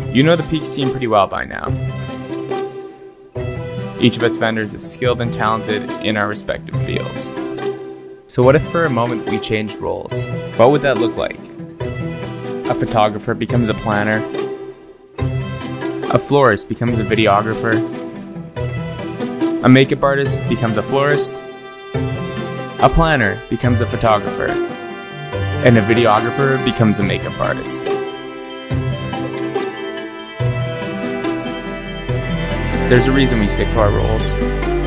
You know the Peaks team pretty well by now. Each of us vendors is skilled and talented in our respective fields. So what if for a moment we changed roles? What would that look like? A photographer becomes a planner. A florist becomes a videographer. A makeup artist becomes a florist. A planner becomes a photographer. And a videographer becomes a makeup artist. There's a reason we stick to our roles.